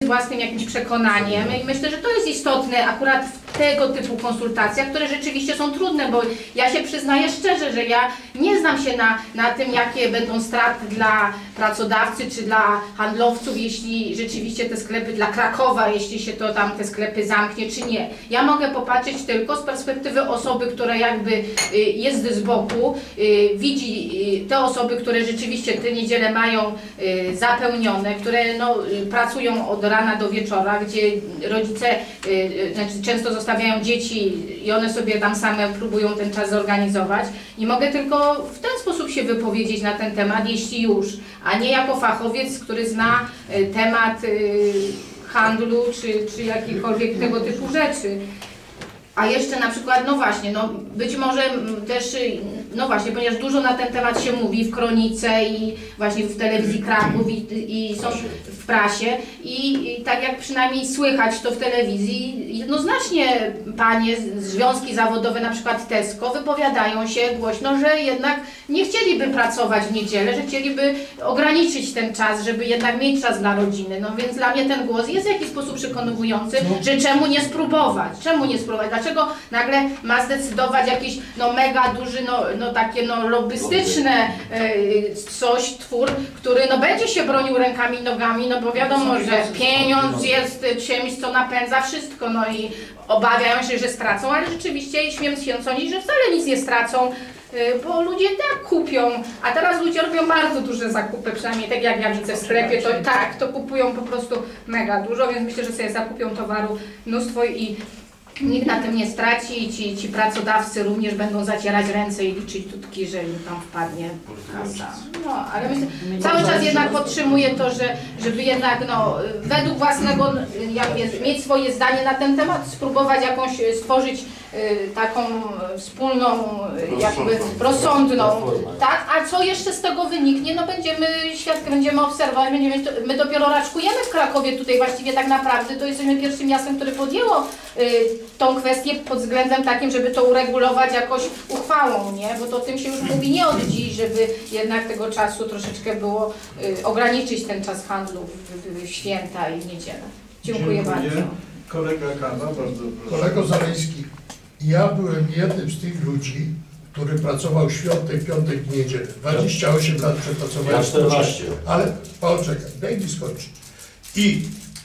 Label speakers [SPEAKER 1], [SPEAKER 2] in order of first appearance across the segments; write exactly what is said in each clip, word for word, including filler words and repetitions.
[SPEAKER 1] własnym jakimś przekonaniem i myślę, że to jest istotne akurat w tego typu konsultacjach, które rzeczywiście są trudne, bo ja się przyznaję szczerze, że ja nie znam się na, na tym, jakie będą straty dla pracodawcy czy dla handlowców, jeśli rzeczywiście te sklepy dla Krakowa, jeśli się to tam te sklepy zamknie, czy nie. Ja mogę popatrzeć tylko z perspektywy osoby, która jakby jest z boku, widzi te osoby, które rzeczywiście te niedziele mają zapełnione, które no, pracują od rana do wieczora, gdzie rodzice znaczy często zostawiają dzieci i one sobie tam same próbują ten czas zorganizować. I mogę tylko w ten sposób się wypowiedzieć na ten temat, jeśli już, a nie jako fachowiec, który zna temat handlu czy, czy jakichkolwiek tego typu rzeczy. A jeszcze na przykład, no właśnie, no być może też, no właśnie, ponieważ dużo na ten temat się mówi w kronice i właśnie w telewizji Kraków i, i są w prasie i, i tak jak przynajmniej słychać to w telewizji, jednoznacznie panie, związki zawodowe, na przykład Tesco, wypowiadają się głośno, że jednak nie chcieliby pracować w niedzielę, że chcieliby ograniczyć ten czas, żeby jednak mieć czas dla rodziny. No więc dla mnie ten głos jest w jakiś sposób przekonujący, że czemu nie spróbować, czemu nie spróbować, dlaczego nagle ma zdecydować jakiś no mega duży, no, no takie no lobbystyczne y, coś, twór, który no będzie się bronił rękami i nogami, no bo wiadomo, że pieniądz jest czymś, co napędza wszystko, no i obawiają się, że stracą, ale rzeczywiście śmiem się sądzić, że wcale nic nie stracą, bo ludzie tak kupią, a teraz ludzie robią bardzo duże zakupy, przynajmniej tak jak ja widzę w sklepie, to tak, to kupują po prostu mega dużo, więc myślę, że sobie zakupią towaru mnóstwo i nikt na tym nie straci i ci, ci pracodawcy również będą zacierać ręce i liczyć tutki, że im tam wpadnie kasa. No, ale myślę, cały czas jednak podtrzymuję to, że żeby jednak no, według własnego, jak mieć swoje zdanie na ten temat, spróbować jakąś stworzyć taką wspólną, jakby rozsądną, tak? A co jeszcze z tego wyniknie? No będziemy świadkiem, będziemy obserwować, będziemy, my dopiero raczkujemy w Krakowie tutaj właściwie tak naprawdę, to jesteśmy pierwszym miastem, które podjęło y, tą kwestię pod względem takim, żeby to uregulować jakoś uchwałą, nie? Bo to o tym się już mówi nie od dziś, żeby jednak tego czasu troszeczkę było y, ograniczyć ten czas handlu w, w święta i w niedzielę. Dziękuję, Dziękuję. bardzo.
[SPEAKER 2] Kolega Kana, bardzo proszę.
[SPEAKER 3] Kolego Zaleński, ja byłem jednym z tych ludzi, który pracował świątek, piątek, niedzielę. dwadzieścia osiem lat przepracowałem.
[SPEAKER 4] Ja czternaście.
[SPEAKER 3] Ale poczekaj, daj mi skończyć. I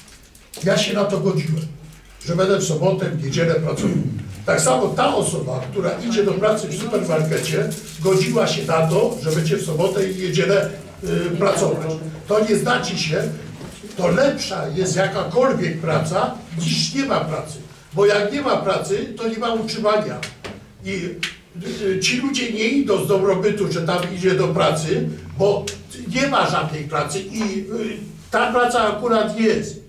[SPEAKER 3] ja się na to godziłem, że będę w sobotę, w niedzielę pracował. Tak samo ta osoba, która idzie do pracy w supermarkecie, godziła się na to, że będzie w sobotę i niedzielę y, pracować. To nie znaczy się, to lepsza jest jakakolwiek praca, niż nie ma pracy. Bo jak nie ma pracy, to nie ma utrzymania. I ci ludzie nie idą z dobrobytu, że tam idzie do pracy, bo nie ma żadnej pracy i ta praca akurat jest.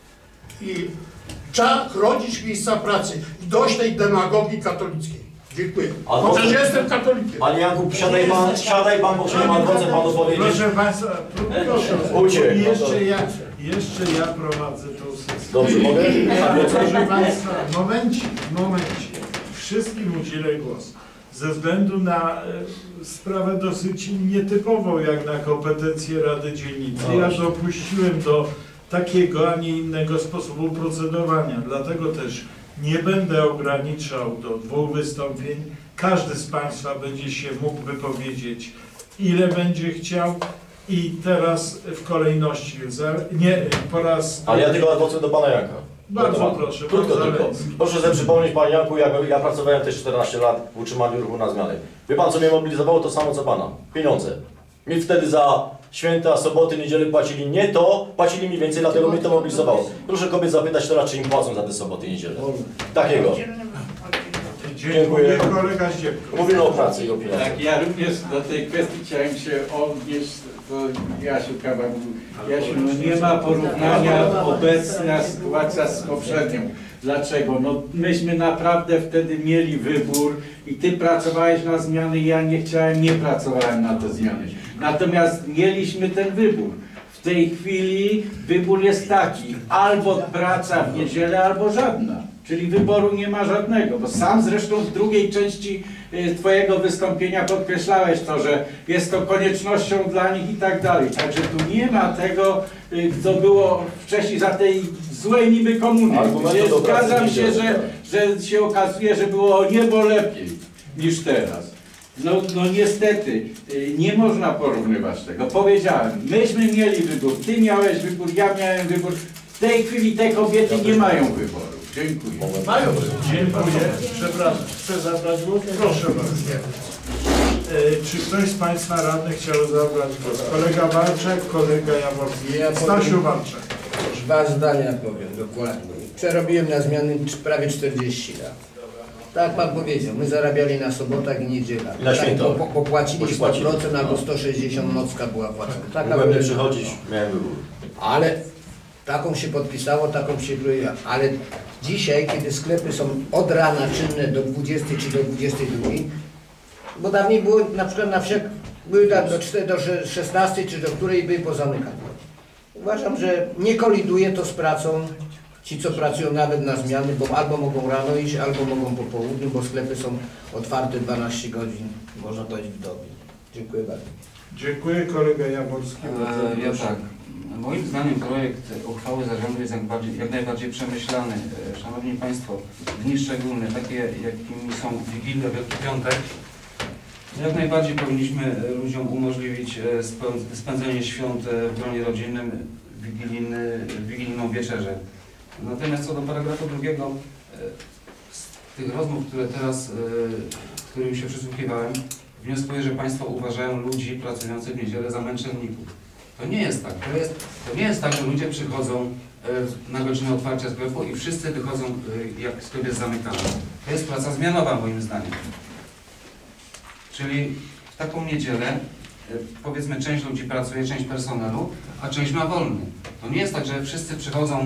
[SPEAKER 3] I trzeba chronić miejsca pracy i dość tej demagogii katolickiej. Dziękuję. Chociaż ja jestem katolikiem.
[SPEAKER 4] Panie Janku, siadaj pan, siadaj pan, bo się nie ma drodze panu powiedzieć.
[SPEAKER 2] Proszę Państwa, proszę.
[SPEAKER 4] Uciekł.
[SPEAKER 2] Jeszcze ja, jeszcze ja prowadzę tą sesję.
[SPEAKER 4] Dobrze, mogę?
[SPEAKER 2] Proszę Państwa, momencik, momencik. Wszystkim udzielę głos. Ze względu na e, sprawę dosyć nietypową jak na kompetencje Rady Dzielnicy. Ja dopuściłem do takiego, a nie innego sposobu procedowania. Dlatego też nie będę ograniczał do dwóch wystąpień. Każdy z Państwa będzie się mógł wypowiedzieć, ile będzie chciał. I teraz w kolejności, nie, po raz...
[SPEAKER 4] Ale ja tylko adwokuję do Pana Janka.
[SPEAKER 2] Bardzo proszę.
[SPEAKER 4] Krótko tylko. Proszę sobie przypomnieć, Panie Janku, jak ja pracowałem też czternaście lat w utrzymaniu ruchu na zmianę. Wie Pan, co mnie mobilizowało? To samo co Pana. Pieniądze. Mi wtedy za święta, soboty, niedzielę płacili nie to, płacili mi więcej, dlatego mnie to mobilizowało. Proszę kobiet zapytać teraz, czy im płacą za te soboty i niedzielę. Takiego.
[SPEAKER 2] Dziękuję. Kolega Zdziebko.
[SPEAKER 4] Mówimy o pracy i o pieniądzach.
[SPEAKER 5] Tak, ja również do tej kwestii chciałem się odnieść, to Jasiu Kawa mówił. Jasiu, no nie ma porównania obecna sytuacja z poprzednią. Dlaczego? No myśmy naprawdę wtedy mieli wybór i Ty pracowałeś na zmiany, ja nie chciałem, nie pracowałem na te zmiany. Natomiast mieliśmy ten wybór. W tej chwili wybór jest taki, albo praca w niedzielę, albo żadna. Czyli wyboru nie ma żadnego, bo sam zresztą w drugiej części y, Twojego wystąpienia podkreślałeś to, że jest to koniecznością dla nich i tak dalej. Także tu nie ma tego, y, co było wcześniej za tej złej niby komuny.
[SPEAKER 4] Argumentu
[SPEAKER 5] Gdzie
[SPEAKER 4] do pracy
[SPEAKER 5] zgadzam
[SPEAKER 4] nie
[SPEAKER 5] się,
[SPEAKER 4] działa.
[SPEAKER 5] że, że się okazuje, że było o niebo lepiej niż teraz. No, no niestety, y, nie można porównywać tego. Powiedziałem, myśmy mieli wybór, Ty miałeś wybór, ja miałem wybór. W tej chwili te kobiety nie mają wyboru. Dziękuję.
[SPEAKER 3] Mają.
[SPEAKER 2] Dziękuję. Przepraszam, chcę zabrać głos? Proszę bardzo. E, Czy ktoś z Państwa radnych chciał zabrać głos? Kolega Walczak, kolega Jaworski.
[SPEAKER 6] Ja
[SPEAKER 2] Stasiu
[SPEAKER 6] powiem-
[SPEAKER 2] Walczak.
[SPEAKER 6] Dwa zdania powiem dokładnie. Przerobiłem na zmiany cz- prawie czterdzieści lat. Tak pan powiedział, my zarabiali na sobotach i niedzielach.
[SPEAKER 4] I na święto.
[SPEAKER 6] Tak, po, po, popłacili
[SPEAKER 4] Bo ci
[SPEAKER 6] sto
[SPEAKER 4] płacili.
[SPEAKER 6] procent albo
[SPEAKER 4] No.
[SPEAKER 6] sto sześćdziesiąt nocka była płacona. Taka
[SPEAKER 4] Mogłem nie
[SPEAKER 6] była-
[SPEAKER 4] przychodzić, miałem wybór.
[SPEAKER 6] Ale taką się podpisało, taką się kryje. Ale dzisiaj, kiedy sklepy są od rana czynne do dwudziestej czy do dwudziestej drugiej, bo dawniej było na przykład na wsiach były tak do, czter- do sze- szesnastej czy do której były pozamykane. Uważam, że nie koliduje to z pracą. Ci, co pracują nawet na zmiany, bo albo mogą rano iść, albo mogą po południu, bo sklepy są otwarte dwanaście godzin, można powiedzieć w dobie. Dziękuję bardzo.
[SPEAKER 2] Dziękuję, kolega Jaworski.
[SPEAKER 7] E, Ja tak. Moim zdaniem projekt uchwały zarządu jest jak, bardziej, jak najbardziej przemyślany. E, Szanowni Państwo, dni szczególne, takie jakimi są Wigilia, Wielki Piątek, jak najbardziej powinniśmy e, ludziom umożliwić e, spę- spędzenie świąt e, w gronie rodzinnym, wigilijny, wigilijną wieczerzę. Natomiast co do paragrafu drugiego, e, z tych rozmów, które teraz, e, którym się przysłuchiwałem, wnioskuję, że Państwo uważają ludzi pracujących w niedzielę za męczenników. To nie jest tak. To, jest, to nie jest tak, że ludzie przychodzą e, na godzinę otwarcia sklepu i wszyscy wychodzą, e, jak sklep jest zamykany. To jest praca zmianowa moim zdaniem. Czyli w taką niedzielę, e, powiedzmy, część ludzi pracuje, część personelu, a część ma wolny. To nie jest tak, że wszyscy przychodzą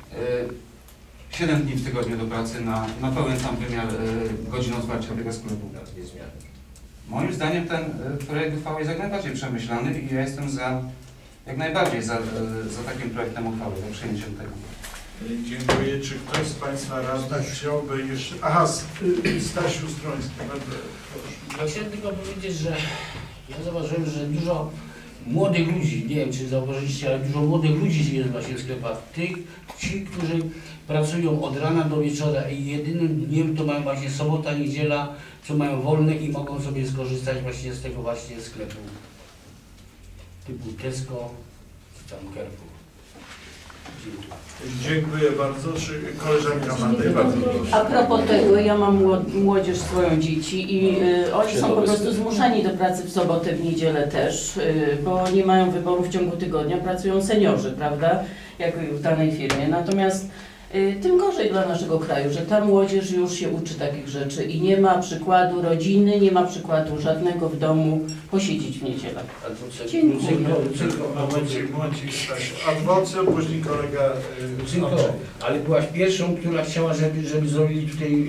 [SPEAKER 7] e, siedem dni w tygodniu do pracy na, na pełen sam wymiar e, godzin otwarcia tego sklepu. Moim zdaniem ten e, projekt uchwały jest jak najbardziej przemyślany i ja jestem za, jak najbardziej za, e, za takim projektem uchwały, za przyjęciem tego.
[SPEAKER 2] Dziękuję. Czy ktoś z Państwa radnych chciałby jeszcze... Aha, S- y, Stasiu Stroński. Bardzo proszę.
[SPEAKER 8] Ja chciałem tylko powiedzieć, że ja zauważyłem, że dużo młodych ludzi, nie wiem czy zauważyliście, ale dużo młodych ludzi jest właśnie w sklepach. Tych, ci, którzy pracują od rana do wieczora i jedynym dniem to mają właśnie sobota, niedziela, co mają wolne i mogą sobie skorzystać właśnie z tego właśnie sklepu typu Tesco czy tam Carrefour. Dziękuję.
[SPEAKER 2] Dziękuję bardzo. Czy koleżanka Amanda? Bardzo proszę.
[SPEAKER 9] A propos tego, ja mam młod- młodzież swoją dzieci i y, oni są po prostu zmuszani do pracy w sobotę, w niedzielę też, y, bo nie mają wyboru w ciągu tygodnia, pracują seniorzy, prawda, jak w danej firmie. Natomiast y, tym gorzej dla naszego kraju, że ta młodzież już się uczy takich rzeczy i nie ma przykładu rodziny, nie ma przykładu żadnego w domu posiedzieć w niedzielę. Dziękuję.
[SPEAKER 2] Momencik, momencik, Stasiu. Adwocem, później kolega... y,
[SPEAKER 8] Tylko, ale byłaś pierwszą, która chciała, żeby, żeby zrobili tutaj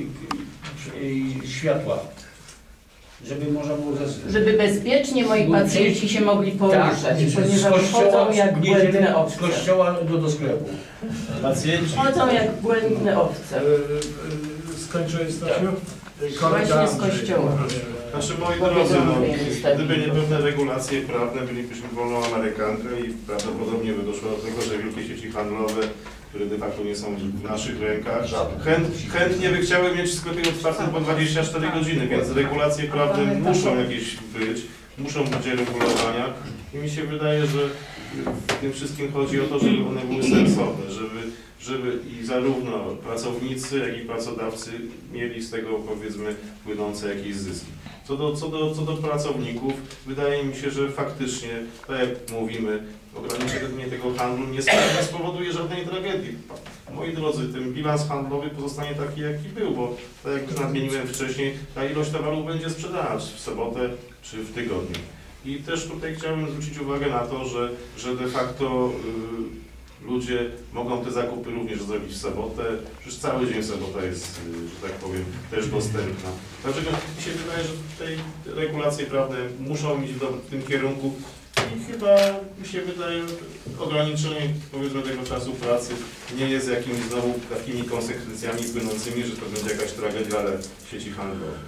[SPEAKER 8] y, światła. Żeby można było... Zas...
[SPEAKER 9] Żeby bezpiecznie moi pacjenci się mogli poruszać,
[SPEAKER 8] Tak,
[SPEAKER 9] ponieważ chodzą jak
[SPEAKER 8] w niedzielę
[SPEAKER 9] błędne
[SPEAKER 8] z
[SPEAKER 9] owce.
[SPEAKER 8] kościoła do, do sklepu.
[SPEAKER 2] Pacjenci...
[SPEAKER 9] Chodzą jak błędne owce.
[SPEAKER 2] Y, y, Skończyłeś, Stasiu? Y, Kolega
[SPEAKER 9] Właśnie z
[SPEAKER 2] Andrzej,
[SPEAKER 9] kościoła.
[SPEAKER 2] proszę.
[SPEAKER 10] Znaczy, moi
[SPEAKER 9] Powiedzą
[SPEAKER 10] drodzy, no,
[SPEAKER 9] sobie niestety.
[SPEAKER 10] gdyby nie pewne regulacje prawne, bylibyśmy wolną Amerykanką i prawdopodobnie by doszło do tego, że wielkie sieci handlowe, które de facto nie są w naszych rękach, chęt, chętnie by chciały mieć sklepy otwarte po dwadzieścia cztery godziny, więc regulacje prawne muszą jakieś być, muszą być regulowania i mi się wydaje, że w tym wszystkim chodzi o to, żeby one były sensowne, żeby żeby i zarówno pracownicy, jak i pracodawcy mieli z tego, powiedzmy, płynące jakieś zyski. Co do, co do, co do pracowników, wydaje mi się, że faktycznie, tak jak mówimy, ograniczenie tego handlu nie, nie spowoduje żadnej tragedii. Moi drodzy, ten bilans handlowy pozostanie taki, jaki był, bo tak jak już nadmieniłem wcześniej, ta ilość towarów będzie sprzedana w sobotę czy w tygodniu. I też tutaj chciałbym zwrócić uwagę na to, że, że de facto yy, ludzie mogą te zakupy również zrobić w sobotę, przecież cały dzień sobota jest, że tak powiem, też dostępna. Dlatego mi się wydaje, że tutaj regulacje prawne muszą iść w tym kierunku, i chyba mi się wydaje, że ograniczenie powiedzmy tego czasu pracy nie jest jakimiś znowu takimi konsekwencjami płynącymi, że to będzie jakaś tragedia dla sieci handlowych.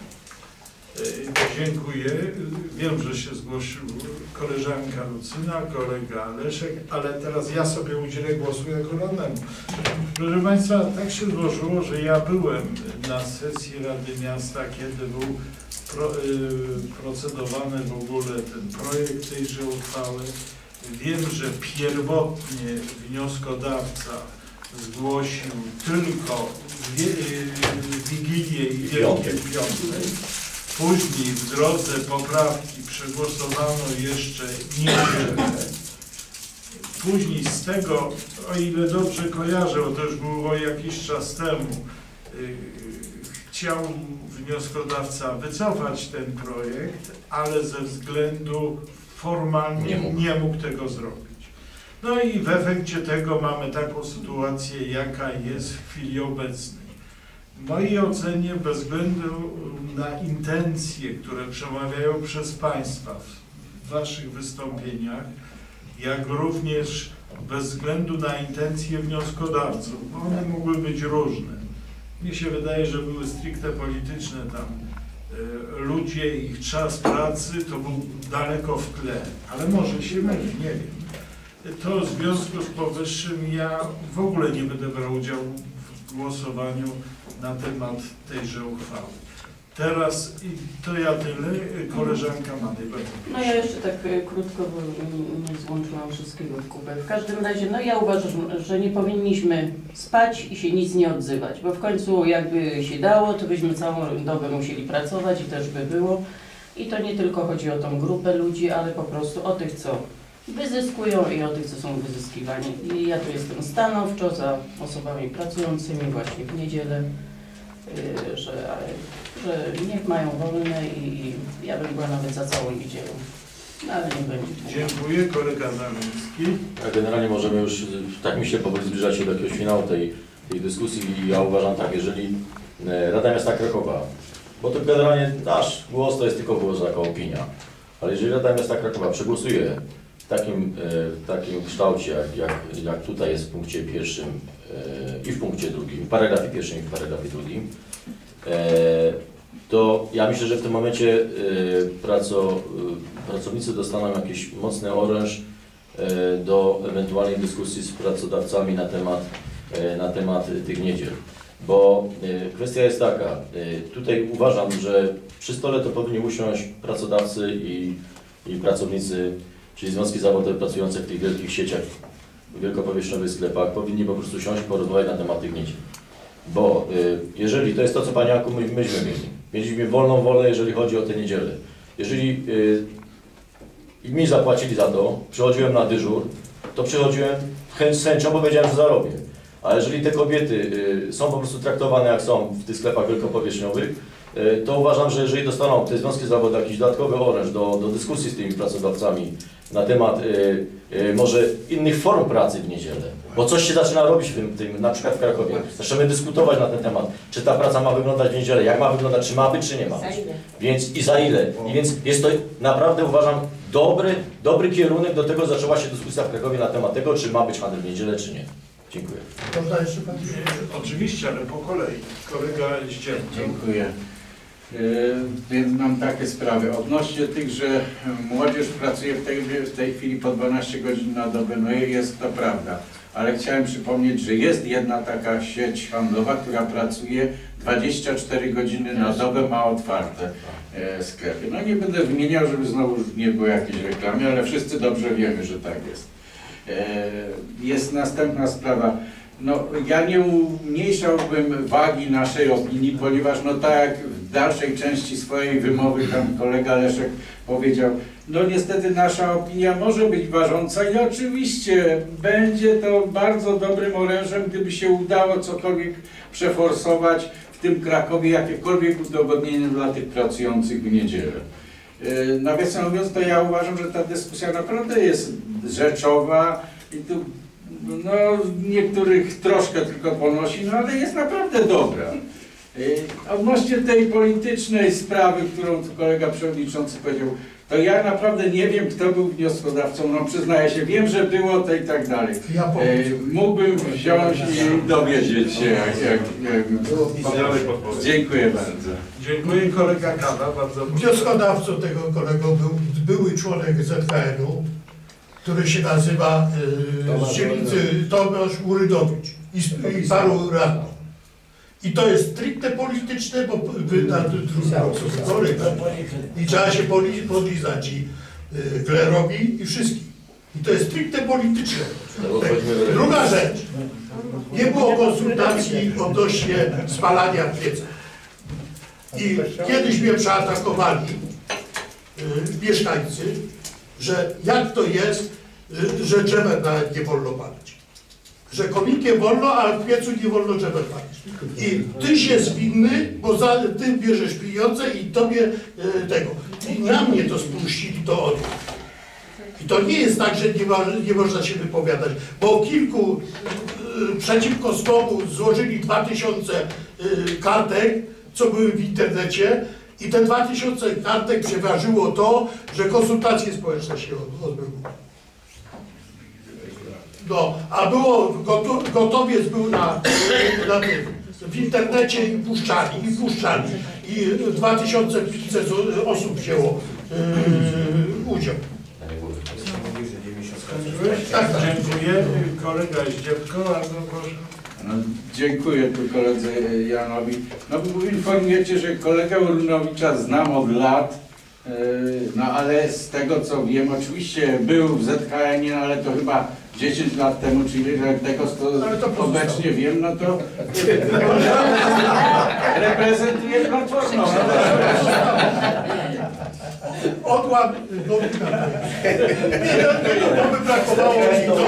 [SPEAKER 2] Dziękuję. Wiem, że się zgłosił koleżanka Lucyna, kolega Leszek, ale teraz ja sobie udzielę głosu jako radnemu. Proszę Państwa, tak się złożyło, że ja byłem na sesji Rady Miasta, kiedy był pro, y, procedowany w ogóle ten projekt tejże uchwały. Wiem, że pierwotnie wnioskodawca zgłosił tylko wie, y, Wigilię i Wielkie Piątek. Później w drodze poprawki przegłosowano jeszcze niedzielę. Później z tego, o ile dobrze kojarzę, bo to już było jakiś czas temu, yy, chciał wnioskodawca wycofać ten projekt, ale ze względu formalnie nie mógł, nie mógł tego zrobić. No i w efekcie tego mamy taką sytuację, jaka jest w chwili obecnej. W mojej ocenie, bez względu na intencje, które przemawiają przez Państwa w Waszych wystąpieniach, jak również bez względu na intencje wnioskodawców, bo one mogły być różne. Mnie się wydaje, że były stricte polityczne tam y, ludzie, ich czas pracy to był daleko w tle, ale może się mylę, nie wiem. To w związku z powyższym ja w ogóle nie będę brał udziału w głosowaniu na temat tejże uchwały. Teraz i to ja tyle, koleżanka ma najbardziej.
[SPEAKER 9] No ja jeszcze tak krótko, bo nie złączyłam wszystkiego w kubę. W każdym razie, no ja uważam, że nie powinniśmy spać i się nic nie odzywać, bo w końcu jakby się dało, to byśmy całą dobę musieli pracować i też by było. I to nie tylko chodzi o tą grupę ludzi, ale po prostu o tych, co wyzyskują i o tych, co są wyzyskiwani. I ja tu jestem stanowczo za osobami pracującymi właśnie w niedzielę, yy, że, że niech mają wolne i, i ja bym była nawet za całą niedzielą. No, ale nie będzie.
[SPEAKER 2] Dziękuję. Kolega Zamiński.
[SPEAKER 4] A generalnie możemy już, tak mi się powoli zbliżać się do jakiegoś finału tej, tej dyskusji i ja uważam tak, jeżeli Rada Miasta Krakowa, bo to generalnie nasz głos to jest tylko głos jako opinia, ale jeżeli Rada Miasta Krakowa przegłosuje w takim, w takim kształcie, jak, jak, jak tutaj jest w punkcie pierwszym i w punkcie drugim, w paragrafie pierwszym i w paragrafie drugim, to ja myślę, że w tym momencie praco, pracownicy dostaną jakiś mocny oręż do ewentualnej dyskusji z pracodawcami na temat, na temat tych niedziel. Bo kwestia jest taka, tutaj uważam, że przy stole to powinni usiąść pracodawcy i, i pracownicy, czyli związki zawodowe pracujące w tych wielkich sieciach, wielkopowierzchniowych sklepach, powinni po prostu siąść i porozmawiać na temat tych niedziel. Bo y, jeżeli, to jest to, co Panie Janku, my, myśmy mieli, mieliśmy wolną wolę, jeżeli chodzi o te niedziele. Jeżeli y, mi zapłacili za to, przychodziłem na dyżur, to przychodziłem chęć, z chęcią, bo wiedziałem, że zarobię. A jeżeli te kobiety y, są po prostu traktowane jak są w tych sklepach wielkopowierzchniowych, y, to uważam, że jeżeli dostaną te związki zawodowe jakiś dodatkowy oręż do, do dyskusji z tymi pracodawcami na temat y, y, może innych form pracy w niedzielę, bo coś się zaczyna robić w tym, tym na przykład w Krakowie. Zaczynamy dyskutować na ten temat, czy ta praca ma wyglądać w niedzielę, jak ma wyglądać, czy ma być, czy nie ma być. Więc i za ile. I więc jest to naprawdę, uważam, dobry, dobry kierunek, do tego zaczęła się dyskusja w Krakowie na temat tego, czy ma być handel w niedzielę, czy nie. Dziękuję.
[SPEAKER 3] Można jeszcze pan?
[SPEAKER 2] Oczywiście, ale po kolei. Kolega Zdzielny.
[SPEAKER 5] Dziękuję. Yy, więc mam takie sprawy. Odnośnie tych, że młodzież pracuje w tej, w tej chwili po dwanaście godzin na dobę, no i jest to prawda. Ale chciałem przypomnieć, że jest jedna taka sieć handlowa, która pracuje dwadzieścia cztery godziny na dobę, ma otwarte e, sklepy. No nie będę wymieniał, żeby znowu nie było jakiejś reklamy, ale wszyscy dobrze wiemy, że tak jest. E, jest następna sprawa. No, ja nie umniejszałbym wagi naszej opinii, ponieważ no tak jak w dalszej części swojej wymowy tam kolega Leszek powiedział, no niestety nasza opinia może być ważąca i oczywiście będzie to bardzo dobrym orężem, gdyby się udało cokolwiek przeforsować w tym Krakowie, jakiekolwiek udogodnienie dla tych pracujących w niedzielę. Nawiasem mówiąc, to ja uważam, że ta dyskusja naprawdę jest rzeczowa i tu no, niektórych troszkę tylko ponosi, no ale jest naprawdę dobra. Odnośnie tej politycznej sprawy, którą tu kolega przewodniczący powiedział, to ja naprawdę nie wiem, kto był wnioskodawcą, no przyznaję się, wiem, że było to i tak dalej.
[SPEAKER 3] Ja powiem.
[SPEAKER 5] E, mógłbym wziąć i dowiedzieć się, jak, jak, jak było. Dziękuję bardzo.
[SPEAKER 2] Dziękuję. Kolega Kawa, bardzo proszę.
[SPEAKER 3] Wnioskodawcą tego kolego był były członek Z K N-u, który się nazywa yy, z dzielnicy Tomasz Urydowicz i, i paru radnych. I to jest stricte polityczne, bo wy na trudno i trzeba się poli- podlizać i yy, klerowi i wszystkim. I to jest stricte polityczne. Druga rzecz. Nie było konsultacji odnośnie spalania w piecach. I kiedyś mnie przeatakowali yy, mieszkańcy, że jak to jest, yy, że drzewem nawet nie wolno palić. Że kominkiem wolno, a w piecu nie wolno drzewem palić. I tyś jest winny, bo za ty bierzesz pieniądze i tobie yy, tego. I na mnie to spuścili to oni. I to nie jest tak, że nie, ma, nie można się wypowiadać, bo kilku yy, przeciwko smogu złożyli dwa tysiące yy, kartek, co były w internecie i te dwa tysiące kartek przeważyło to, że konsultacje społeczne się odbyły. No, a było, gotu, gotowiec był na, na tym, w internecie i puszczali, i puszczali. I dwa tysiące pięćset osób wzięło yy, udział.
[SPEAKER 2] Tak, tak. Dziękuję. Kolega Zdziewko, bardzo proszę.
[SPEAKER 5] No, dziękuję tu koledze Janowi. No informujecie, że kolegę Urynowicza znam od lat, yy, no ale z tego co wiem, oczywiście był w Z K N-ie, ale to chyba dziesięć lat temu, czyli że tego to obecnie wiem, no to reprezentuje Platformę.
[SPEAKER 3] Odłam Gowina. To by brakowało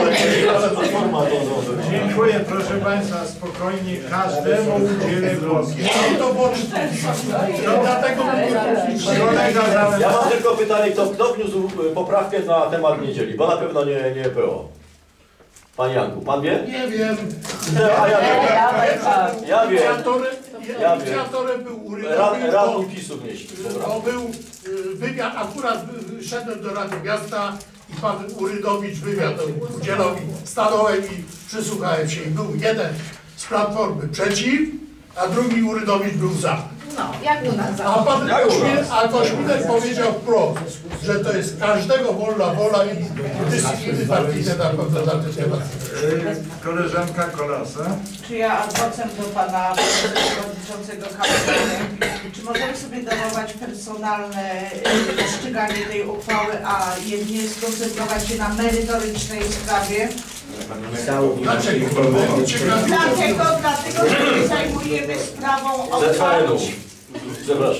[SPEAKER 3] mi.
[SPEAKER 2] Dziękuję, proszę Państwa, spokojnie, każdemu udzielę głosu.
[SPEAKER 3] To było dlatego
[SPEAKER 2] Kolega Zalewski.
[SPEAKER 4] Ja mam tylko pytanie, kto, kto wniósł poprawkę na temat niedzieli, bo na pewno nie, nie P O. Panie Janku, pan wie?
[SPEAKER 3] Nie wiem.
[SPEAKER 4] A ja wiem. Ja wiem. Ja wiem.
[SPEAKER 3] Inicjatorem był
[SPEAKER 4] Rad,
[SPEAKER 3] Urydowicz,
[SPEAKER 4] radni PiS-u wnieśli.
[SPEAKER 3] bo był y, wywiad, akurat y, szedłem do Rady Miasta i pan Urydowicz wywiad udzielał i stanąłem i przysłuchałem się. I był jeden z Platformy przeciw, a drugi Urydowicz był za.
[SPEAKER 1] No, jak u nas.
[SPEAKER 3] A pan Kośmiel, a Kośmielek powiedział wprost, że to jest każdego wolna wola i dyscypliny partyjne na, na, na ten temat.
[SPEAKER 2] Koleżanka Kolasa.
[SPEAKER 11] Czy ja adwocem do pana przewodniczącego kampanii, czy możemy sobie darować personalne rozstrzyganie tej uchwały, a jedynie skoncentrować się na merytorycznej sprawie?
[SPEAKER 3] Dlaczego?
[SPEAKER 11] Dlatego, dlatego, że my zajmujemy sprawą otwarcia,
[SPEAKER 4] Zapraszam.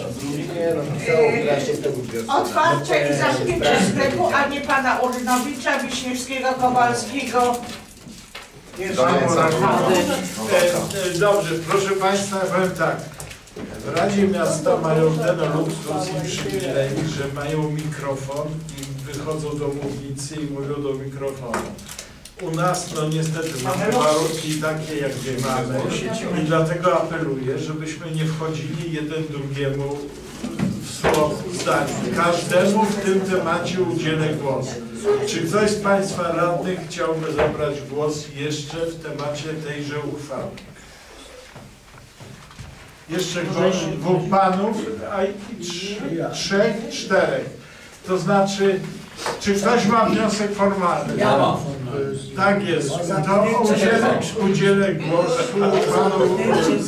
[SPEAKER 11] otwarcia i zamknięcia sklepu, a nie pana Urynowicza, Wiśniewskiego, Kowalskiego.
[SPEAKER 2] Dobrze, proszę Państwa, powiem tak. W Radzie Miasta mają ten luksus i przywilej, że mają mikrofon i wychodzą do mównicy i mówią do mikrofonu. U nas no niestety mamy warunki takie, jakie mamy i dlatego apeluję, żebyśmy nie wchodzili jeden drugiemu w słowo zdanie. Każdemu w tym temacie udzielę głosu. Czy ktoś z Państwa radnych chciałby zabrać głos jeszcze w temacie tejże uchwały? Jeszcze dwóch panów, a i trzech, czterech. To znaczy, czy ktoś ma wniosek formalny?
[SPEAKER 4] Ja mam.
[SPEAKER 2] Tak jest. To udzielę, udzielę głosu panu.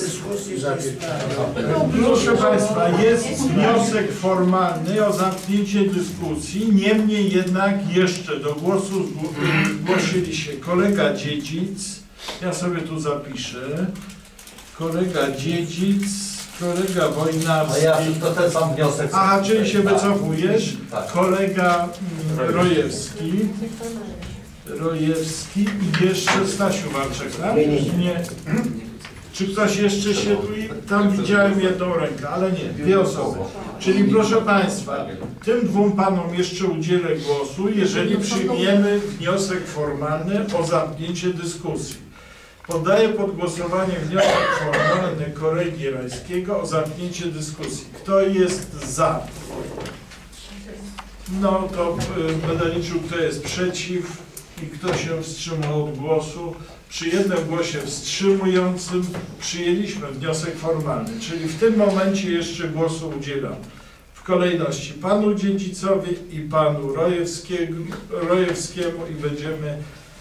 [SPEAKER 2] Proszę Państwa, jest wniosek formalny o zamknięcie dyskusji. Niemniej jednak jeszcze do głosu zgłosili się kolega Dziedzic. Ja sobie tu zapiszę. Kolega Dziedzic, kolega Wojnarski.
[SPEAKER 4] A ja to ten sam wniosek.
[SPEAKER 2] Aha, czyli się wycofujesz. Kolega Rojewski. Rojewski i jeszcze Stasiu Walczek, tak? Nie. Czy ktoś jeszcze się tu... Tam widziałem jedną rękę, ale nie, dwie osoby. Czyli proszę Państwa, tym dwóm panom jeszcze udzielę głosu, jeżeli przyjmiemy wniosek formalny o zamknięcie dyskusji. Poddaję pod głosowanie wniosek formalny kolegi Rajskiego o zamknięcie dyskusji. Kto jest za? No to y, będę liczył, kto jest przeciw i kto się wstrzymał od głosu. Przy jednym głosie wstrzymującym przyjęliśmy wniosek formalny, czyli w tym momencie jeszcze głosu udzielam w kolejności panu Dziedzicowi i panu Rojewskiego, Rojewskiemu i będziemy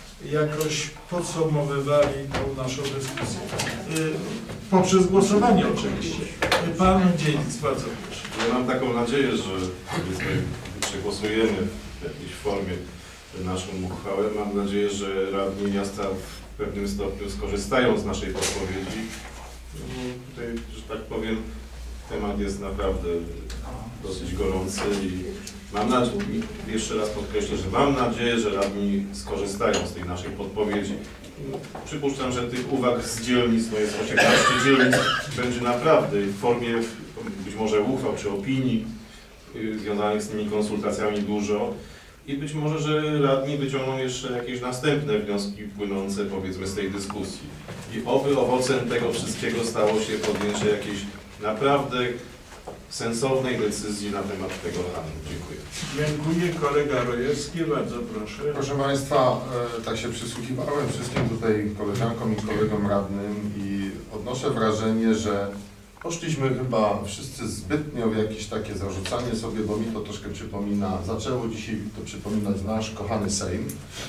[SPEAKER 2] jakoś podsumowywali tą naszą dyskusję. Y, poprzez głosowanie oczywiście. Y, pan Dziedzic, bardzo proszę.
[SPEAKER 10] Ja mam taką nadzieję, że przegłosujemy w jakiejś formie naszą uchwałę. Mam nadzieję, że radni miasta w pewnym stopniu skorzystają z naszej podpowiedzi. No, tutaj, że tak powiem, temat jest naprawdę dosyć gorący i mam nadzieję, jeszcze raz podkreślę, że mam nadzieję, że radni skorzystają z tej naszej podpowiedzi. Przypuszczam, że tych uwag z dzielnic, no jest osiemnaście dzielnic, będzie naprawdę w formie być może uchwał czy opinii y, związanych z tymi konsultacjami dużo i być może, że radni wyciągną jeszcze jakieś następne wnioski płynące powiedzmy z tej dyskusji. I oby owocem tego wszystkiego stało się podjęcie jakiejś naprawdę sensownej decyzji na temat tego handlu. Dziękuję.
[SPEAKER 2] Dziękuję. Kolega Rojewski, bardzo proszę.
[SPEAKER 12] Proszę Państwa, e, tak się przysłuchiwałem wszystkim tutaj koleżankom i kolegom radnym i odnoszę wrażenie, że poszliśmy chyba wszyscy zbytnio w jakieś takie zarzucanie sobie, bo mi to troszkę przypomina, zaczęło dzisiaj to przypominać nasz kochany Sejm.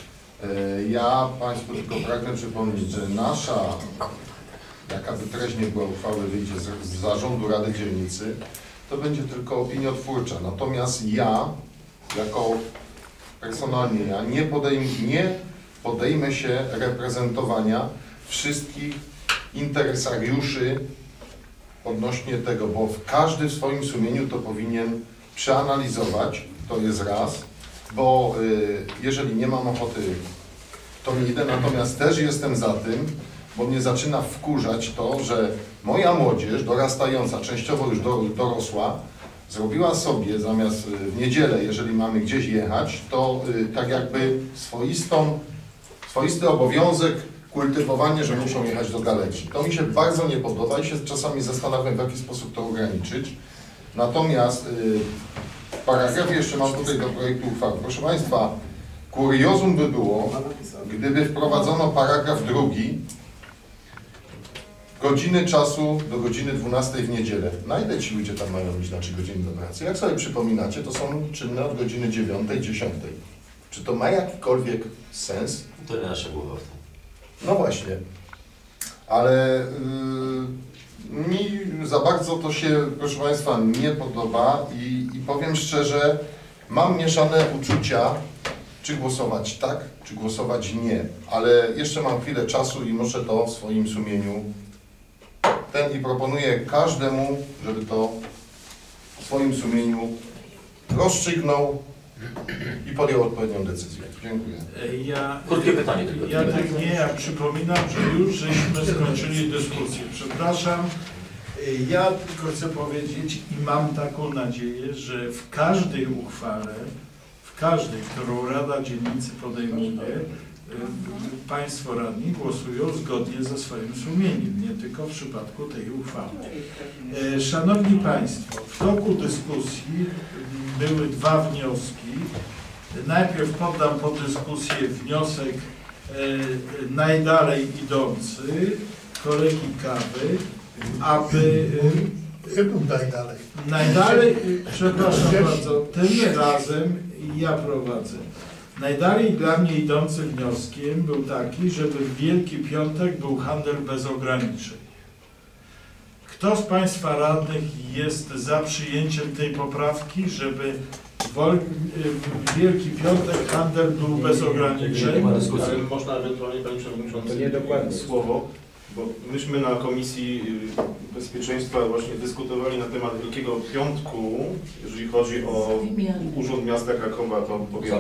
[SPEAKER 12] E, ja Państwu tylko pragnę przypomnieć, że nasza, jaka by treść nie była uchwały, wyjdzie z, z zarządu Rady Dzielnicy, to będzie tylko opiniotwórcza. Natomiast ja, jako personalnie ja, nie, podejm, nie podejmę się reprezentowania wszystkich interesariuszy odnośnie tego, bo każdy w swoim sumieniu to powinien przeanalizować, to jest raz, bo y, jeżeli nie mam ochoty, to nie idę, natomiast też jestem za tym, bo mnie zaczyna wkurzać to, że moja młodzież dorastająca, częściowo już do, dorosła, zrobiła sobie zamiast w niedzielę, jeżeli mamy gdzieś jechać, to y, tak jakby swoistą, swoisty obowiązek kultywowanie, że muszą jechać do galerii. To mi się bardzo nie podoba i się czasami zastanawiam, w jaki sposób to ograniczyć. Natomiast y, w paragrafie jeszcze mam tutaj do projektu uchwały. Proszę Państwa, kuriozum by było, gdyby wprowadzono paragraf drugi, godziny czasu do godziny dwunastej w niedzielę. Na ile ci ludzie tam mają iść na trzy godziny do pracy? Jak sobie przypominacie, to są czynne od godziny dziewiątej, dziesiątej. Czy to ma jakikolwiek sens?
[SPEAKER 4] To nie nasza głowa w tym.
[SPEAKER 12] No właśnie. Ale yy, mi za bardzo to się, proszę Państwa, nie podoba i, i powiem szczerze, mam mieszane uczucia, czy głosować tak, czy głosować nie. Ale jeszcze mam chwilę czasu i muszę to w swoim sumieniu ten i proponuję każdemu, żeby to w swoim sumieniu rozstrzygnął i podjął odpowiednią decyzję. Dziękuję.
[SPEAKER 2] Ja,
[SPEAKER 4] Krótkie pytanie tylko.
[SPEAKER 2] Ja tak nie, ja przypominam, że już żeśmy skończyli dyskusję. Przepraszam, ja tylko chcę powiedzieć i mam taką nadzieję, że w każdej uchwale, w każdej, którą Rada Dzielnicy podejmuje, Państwo radni głosują zgodnie ze swoim sumieniem, nie tylko w przypadku tej uchwały. Szanowni Państwo, w toku dyskusji były dwa wnioski. Najpierw poddam pod dyskusję wniosek najdalej idący kolegi Kawy, aby
[SPEAKER 3] Nie był najdalej.
[SPEAKER 2] najdalej, przepraszam bardzo, tym razem ja prowadzę. Najdalej dla mnie idącym wnioskiem był taki, żeby w Wielki Piątek był handel bez ograniczeń. Kto z Państwa radnych jest za przyjęciem tej poprawki, żeby w Wielki Piątek handel był bez ograniczeń?
[SPEAKER 10] Ale można ewentualnie, Panie Przewodniczący, słowo, bo myśmy na Komisji Bezpieczeństwa właśnie dyskutowali na temat Wielkiego Piątku, jeżeli chodzi o Urząd Miasta Krakowa, to powiem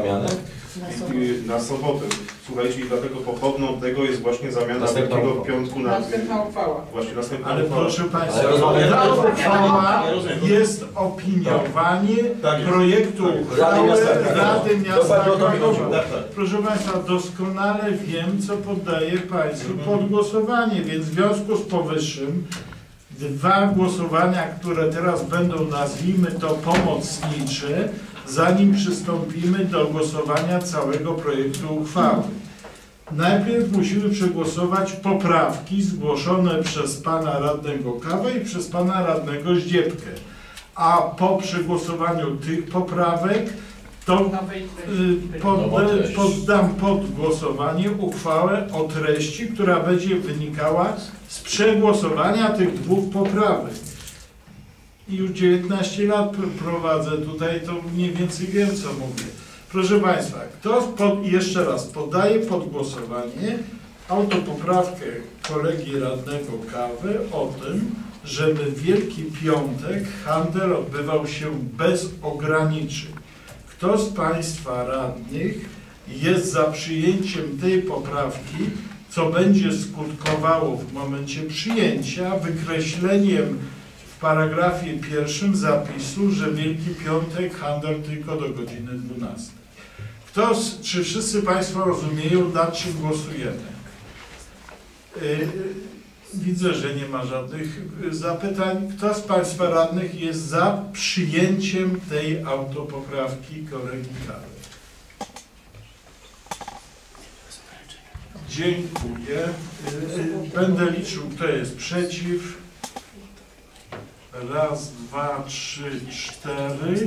[SPEAKER 10] na sobotę. Słuchajcie, i dlatego pochodną tego jest właśnie zamiana Wielkiego Piątku na...
[SPEAKER 11] Następna uchwała.
[SPEAKER 10] Właśnie następna
[SPEAKER 2] Ale
[SPEAKER 10] uchwała.
[SPEAKER 2] proszę Państwa, ta uchwała jest opiniowanie projektu uchwały Rady Miasta Krakowa. Proszę Państwa, doskonale wiem, co poddaję Państwu pod głosowanie, więc w związku z powyższym dwa głosowania, które teraz będą, nazwijmy to, pomocnicze, zanim przystąpimy do głosowania całego projektu uchwały. Najpierw musimy przegłosować poprawki zgłoszone przez pana radnego Kawę i przez pana radnego Zdziebkę. A po przegłosowaniu tych poprawek to y, podde, poddam pod głosowanie uchwałę o treści, która będzie wynikała z przegłosowania tych dwóch poprawek. I już dziewiętnaście lat prowadzę tutaj, to mniej więcej wiem, co mówię. Proszę Państwa, kto pod, jeszcze raz podaje pod głosowanie autopoprawkę kolegi radnego Kawy o tym, żeby w Wielki Piątek handel odbywał się bez ograniczeń. Kto z Państwa radnych jest za przyjęciem tej poprawki, co będzie skutkowało w momencie przyjęcia wykreśleniem w paragrafie pierwszym zapisu, że Wielki Piątek handel tylko do godziny dwunastej. Kto, czy wszyscy Państwo rozumieją, nad czym głosujemy? Widzę, że nie ma żadnych zapytań. Kto z Państwa radnych jest za przyjęciem tej autopoprawki kolegi Kawy? Dziękuję. Będę liczył, kto jest przeciw. Raz, dwa, trzy, cztery.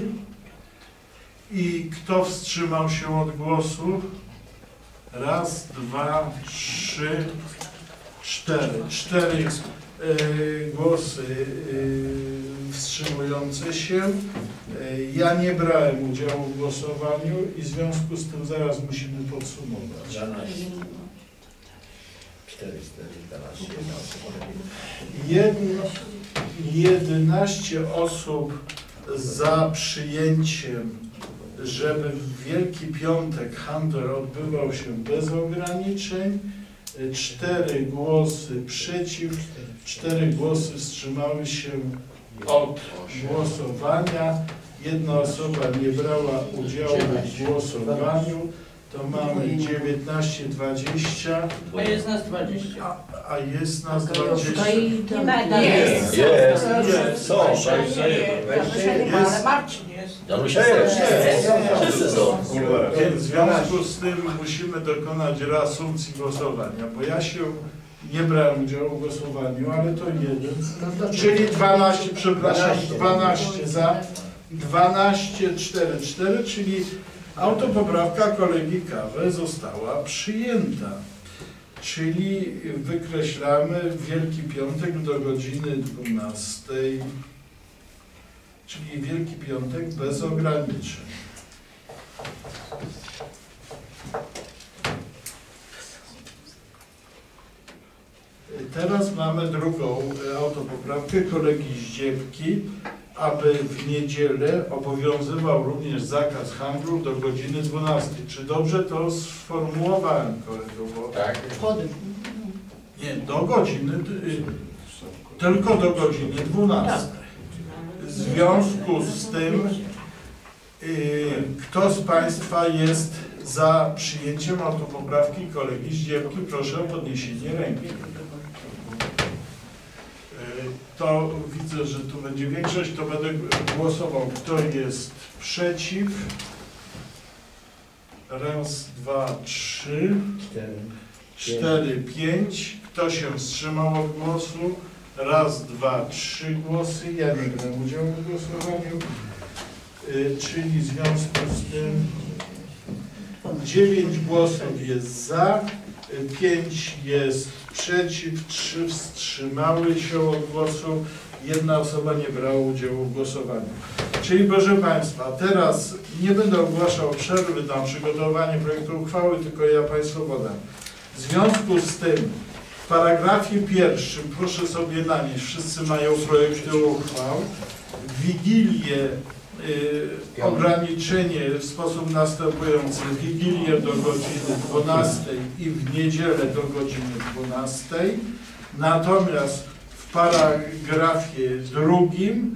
[SPEAKER 2] I kto wstrzymał się od głosu? Raz, dwa, trzy, cztery. Cztery y, głosy y, wstrzymujące się. Y, ja nie brałem udziału w głosowaniu i w związku z tym zaraz musimy podsumować. jedenaście osób za przyjęciem, żeby w Wielki Piątek handel odbywał się bez ograniczeń, cztery głosy przeciw, cztery głosy wstrzymały się od głosowania, jedna osoba nie brała udziału w głosowaniu, to mamy dziewiętnaście, dwadzieścia.
[SPEAKER 11] A jest nas dwadzieścia.
[SPEAKER 2] A, a jest nas dwadzieścia.
[SPEAKER 11] Nie ma,
[SPEAKER 4] Jest, jest, jest, są.
[SPEAKER 11] Ale Marcin jest.
[SPEAKER 4] Janusia jest. Wszyscy są.
[SPEAKER 2] Więc w związku z tym musimy dokonać reasumpcji głosowania, bo ja się nie brałem udziału w głosowaniu, ale to jeden. Czyli dwanaście, przepraszam, dwanaście za, dwanaście, cztery, cztery, czyli autopoprawka kolegi Kawy została przyjęta. Czyli wykreślamy Wielki Piątek do godziny dwunastej, czyli Wielki Piątek bez ograniczeń. Teraz mamy drugą autopoprawkę kolegi Zdziebki, aby w niedzielę obowiązywał również zakaz handlu do godziny dwunastej. Czy dobrze to sformułowałem, kolego? Bo...
[SPEAKER 4] Tak.
[SPEAKER 2] Nie, do godziny, tylko do godziny dwunastej. W związku z tym, kto z Państwa jest za przyjęciem autopoprawki kolegi Zdziebki, proszę o podniesienie ręki. To widzę, że tu będzie większość, to będę głosował. Kto jest przeciw? Raz, dwa, trzy, cztery, pięć. Kto się wstrzymał od głosu? Raz, dwa, trzy głosy. Ja nie brałem udziału w głosowaniu. Yy, czyli w związku z tym dziewięć głosów jest za, pięć jest przeciw, trzy wstrzymały się od głosu, jedna osoba nie brała udziału w głosowaniu. Czyli proszę Państwa, teraz nie będę ogłaszał przerwy na przygotowanie projektu uchwały, tylko ja Państwu podam. W związku z tym w paragrafie pierwszym, proszę sobie nanieść, wszyscy mają projekty uchwał, w Wigilię y, ograniczenie w sposób następujący, w Wigilię do godziny dwunastej i w niedzielę do godziny dwunastej, natomiast w paragrafie drugim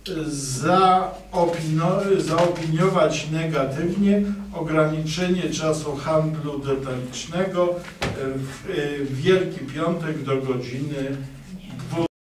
[SPEAKER 2] zaopinio- zaopiniować negatywnie ograniczenie czasu handlu detalicznego w, w Wielki Piątek do godziny